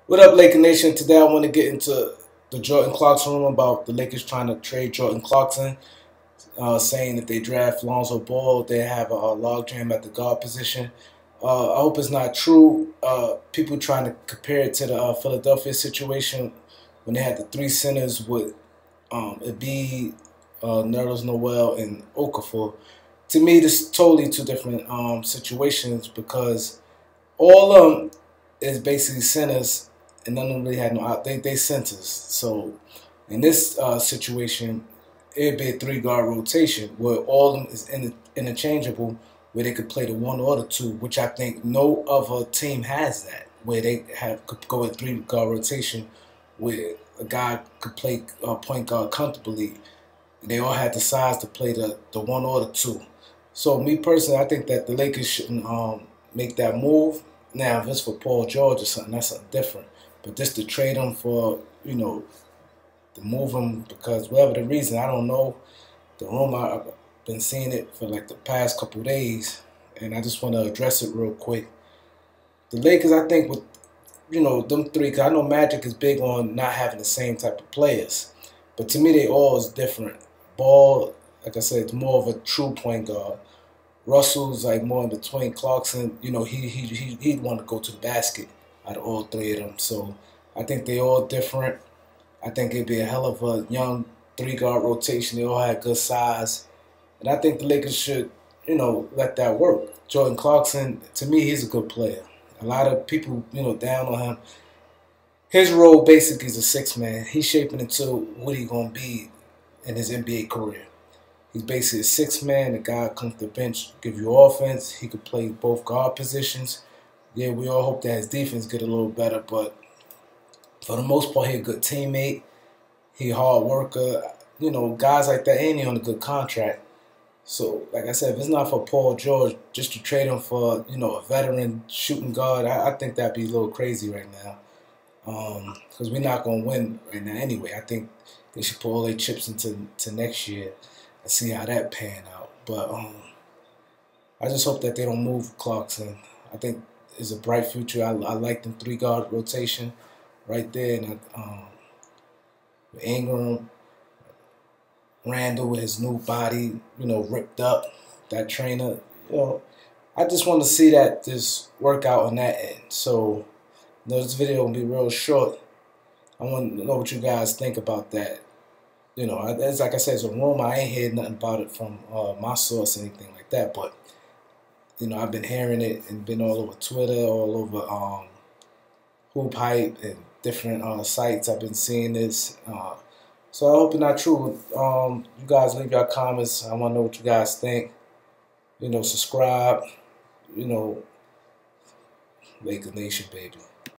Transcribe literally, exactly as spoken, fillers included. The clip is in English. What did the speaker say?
What up, Laker Nation? Today I want to get into the Jordan Clarkson rumor about the Lakers trying to trade Jordan Clarkson, uh, saying if they draft Lonzo Ball, they have a, a logjam at the guard position. Uh, I hope it's not true. Uh, people trying to compare it to the uh, Philadelphia situation when they had the three centers with um, Embiid, uh, Nerlens Noel, and Okafor. To me, this is totally two different um, situations because all of them is basically centers, and none of them really had no out. They they centers. So in this uh, situation, it'd be a three guard rotation where all of them is in, interchangeable, where they could play the one or the two, which I think no other team has that, where they have could go a three guard rotation, where a guy could play uh, point guard comfortably. They all had the size to play the, the one or the two. So me personally, I think that the Lakers shouldn't um, make that move. Now, if it's for Paul George or something, that's something different. But just to trade him for, you know, to move him because whatever the reason, I don't know. The rumor, I've been seeing it for like the past couple of days, and I just want to address it real quick. The Lakers, I think, with, you know, them three, because I know Magic is big on not having the same type of players. But to me, they all is different. Ball, like I said, it's more of a true point guard. Russell's like more in between. Clarkson, you know, he he he he'd want to go to the basket out of all three of them. So I think they all different. I think it'd be a hell of a young three guard rotation. They all had good size, and I think the Lakers should, you know, let that work. Jordan Clarkson, to me, he's a good player. A lot of people, you know, down on him. His role basically is a six man. He's shaping into what he's gonna be in his N B A career. He's basically a six man. The guy comes to the bench, give you offense. He could play both guard positions. Yeah, we all hope that his defense get a little better, but for the most part, he's a good teammate. He a hard worker. You know, guys like that ain't he on a good contract. So, like I said, if it's not for Paul George, just to trade him for, you know, a veteran shooting guard, I, I think that'd be a little crazy right now. Because um, we're not going to win right now anyway. I think they should put all their chips into to next year and see how that pan out. But um, I just hope that they don't move Clarkson. I think it's a bright future. I, I like them three guard rotation right there. And um, Ingram, Randall with his new body, you know, ripped up, that trainer. You know, I just want to see that just work out on that end. So, you know, this video will be real short. I want to know what you guys think about that. You know, it's like I said, it's a rumor. I ain't heard nothing about it from uh, my source or anything like that. But, you know, I've been hearing it and been all over Twitter, all over um, Hoop Hype and different uh, sites. I've been seeing this. Uh, so I hope it's not true. Um, you guys leave your comments. I want to know what you guys think. You know, subscribe. You know, Laker Nation, baby.